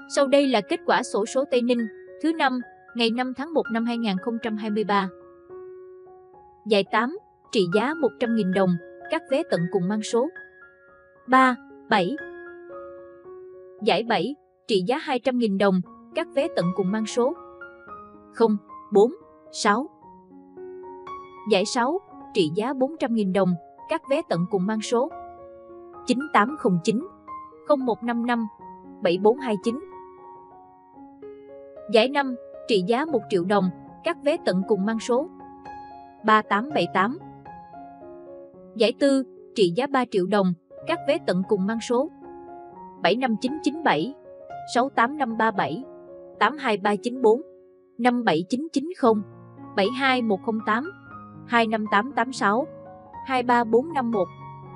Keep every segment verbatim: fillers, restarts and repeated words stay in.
Sau đây là kết quả xổ số Tây Ninh thứ năm, ngày năm tháng một năm hai nghìn không trăm hai mươi ba. Giải tám, trị giá một trăm nghìn đồng, các vé tận cùng mang số ba, bảy. Giải bảy, trị giá hai trăm nghìn đồng, các vé tận cùng mang số không, bốn, sáu. Giải sáu, trị giá bốn trăm nghìn đồng, các vé tận cùng mang số chín tám không chín, không một năm năm, bảy bốn hai chín. Giải năm, trị giá một triệu đồng, các vé tận cùng mang số ba tám bảy tám. Giải tư, trị giá ba triệu đồng, các vé tận cùng mang số bảy năm chín chín bảy, sáu tám năm ba bảy, tám hai ba chín bốn, năm bảy chín chín không, bảy hai một không tám, hai năm tám tám sáu, hai ba bốn năm một.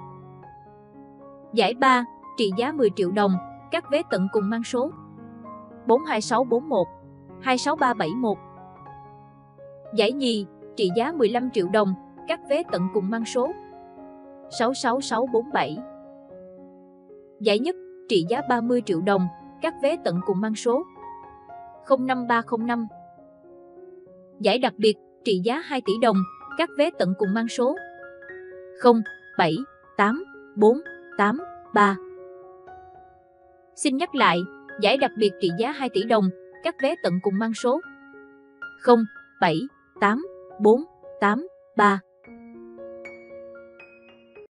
Giải ba, trị giá mười triệu đồng, các vé tận cùng mang số bốn hai sáu bốn một, hai sáu ba bảy một. Giải nhì, trị giá mười lăm triệu đồng, các vé tận cùng mang số sáu sáu sáu bốn bảy. Giải nhất, trị giá ba mươi triệu đồng, các vé tận cùng mang số không năm ba không năm. Giải đặc biệt, trị giá hai tỷ đồng, các vé tận cùng mang số không bảy tám bốn tám ba. Xin nhắc lại, giải đặc biệt trị giá hai tỷ đồng, các vé tận cùng mang số không bảy tám bốn tám ba.